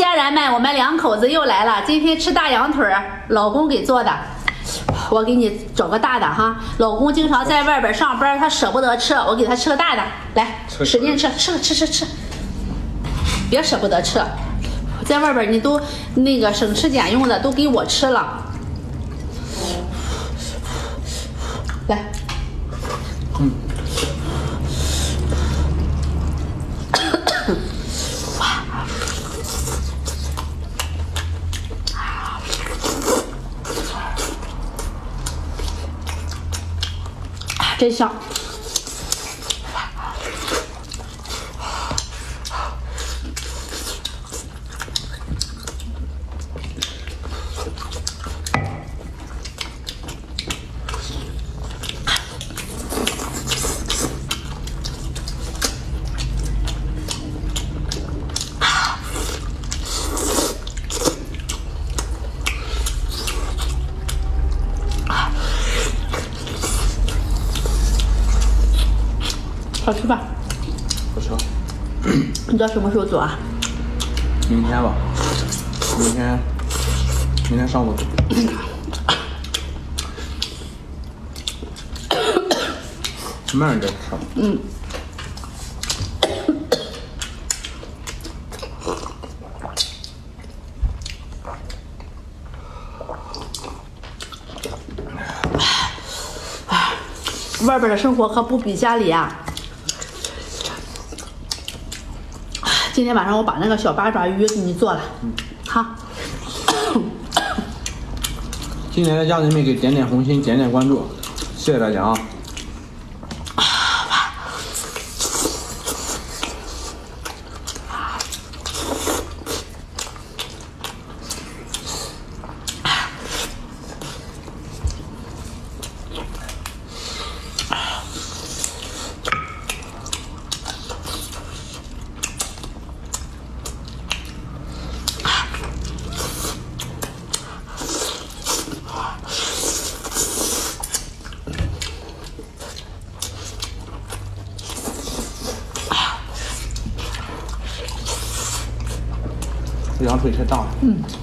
家人们，我们两口子又来了。今天吃大羊腿儿，老公给做的。我给你找个大的哈。老公经常在外边上班，他舍不得吃，我给他吃个大的。来，使劲吃，吃，别舍不得吃。在外边你都那个省吃俭用的，都给我吃了。来，真香！好吃吧？ 不吃。 你知道什么时候做啊？ 明天吧。明天上午做。慢点吃。 外边的生活可不比家里啊。今天晚上我把那个小八爪鱼给你做了，好。 新来的家人们给点点红心，点点关注，谢谢大家啊！羊腿太大了。